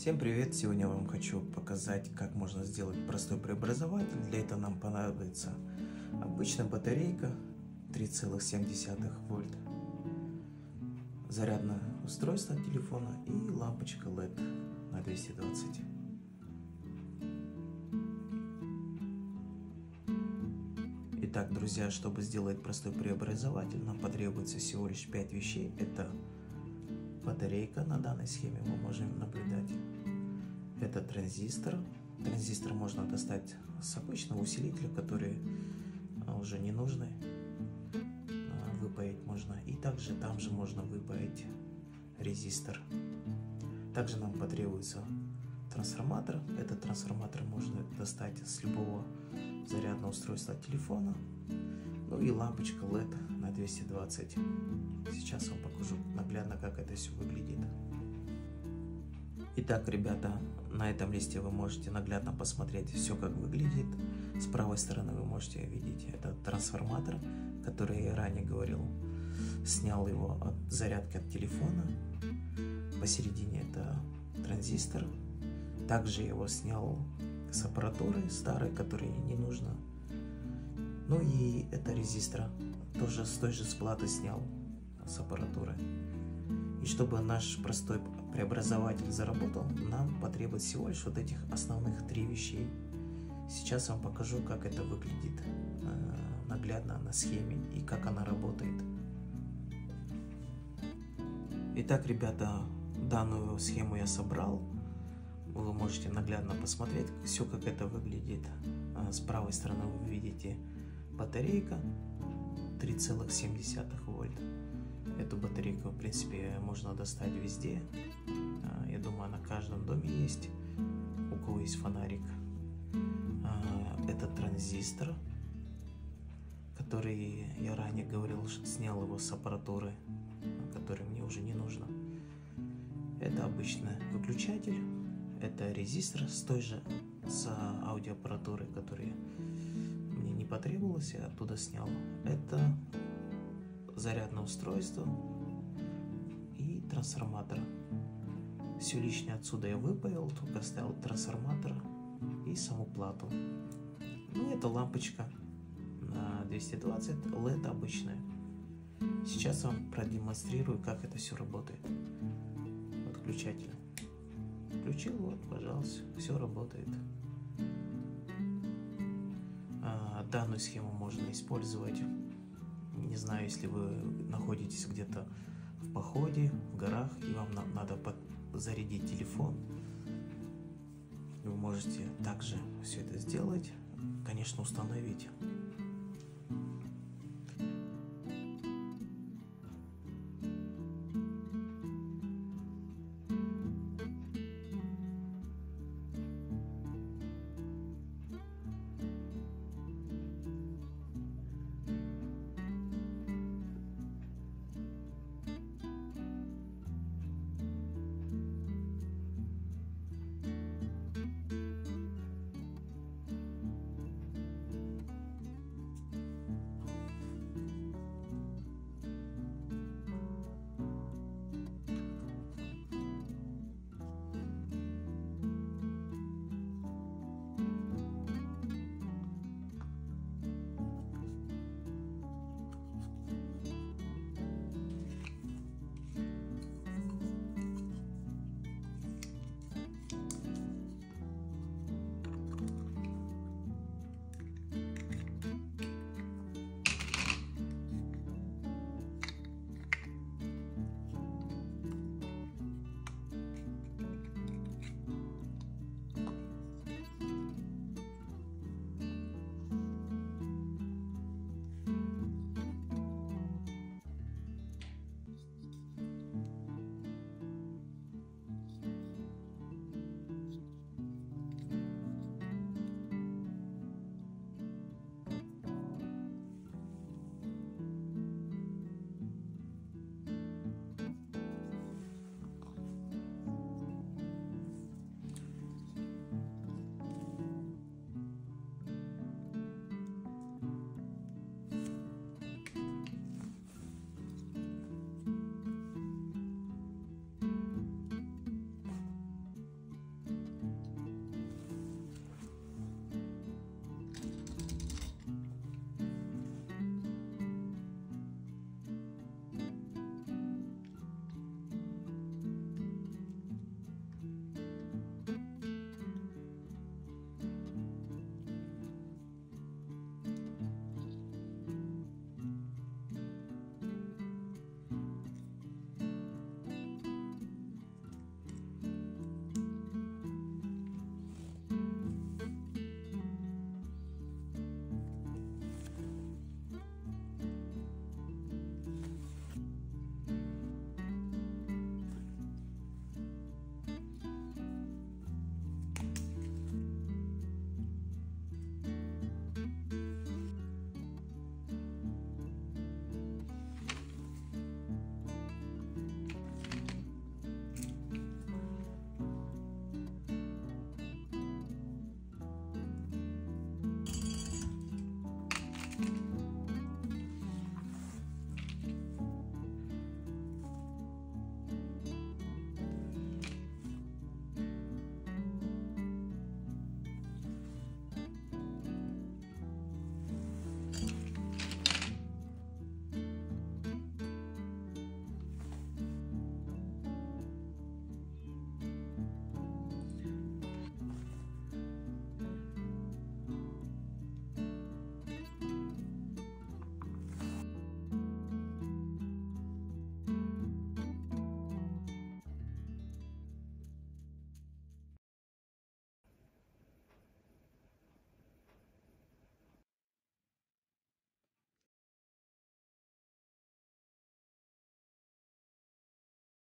Всем привет! Сегодня я вам хочу показать, как можно сделать простой преобразователь. Для этого нам понадобится обычная батарейка 3,7 вольт, зарядное устройство от телефона и лампочка LED на 220. Итак, друзья, чтобы сделать простой преобразователь, нам потребуется всего лишь 5 вещей. Это батарейка, на данной схеме мы можем наблюдать. Это транзистор. Транзистор можно достать с обычного усилителя, который уже не нужный. Выпаять можно. И также там же можно выпаять резистор. Также нам потребуется трансформатор. Этот трансформатор можно достать с любого зарядного устройства от телефона. Ну и лампочка LED на 220. Сейчас вам покажу наглядно, как это все выглядит. Итак, ребята, на этом листе вы можете наглядно посмотреть все, как выглядит. С правой стороны вы можете видеть этот трансформатор, который я ранее говорил. Снял его от зарядки от телефона. Посередине это транзистор. Также я его снял с аппаратуры старой, которой не нужно. Ну и это резистор. Тоже с той же платы снял с аппаратуры. И чтобы наш простой преобразователь заработал, нам потребуется всего лишь вот этих основных 3 вещей. Сейчас вам покажу, как это выглядит наглядно на схеме и как она работает. Итак, ребята, данную схему я собрал. Вы можете наглядно посмотреть все, как это выглядит. С правой стороны вы видите батарейка 3,7 вольт. Эту батарейку, в принципе, можно достать везде. Я думаю, на каждом доме есть, у кого есть фонарик. Это транзистор, который я ранее говорил, что снял его с аппаратуры, который мне уже не нужно. Это обычный выключатель. Это резистор с той же аудиоаппаратуры, который мне не потребовалось, я оттуда снял. Это зарядное устройство и трансформатор. Все лишнее отсюда я выпаял, только оставил трансформатор и саму плату. Ну, это лампочка на 220, LED обычная. Сейчас вам продемонстрирую, как это все работает. Подключатель. Включил, вот, пожалуйста, все работает. Данную схему можно использовать. Не знаю, если вы находитесь где-то в походе, в горах, и вам надо зарядить телефон. Вы можете также все это сделать, конечно, установить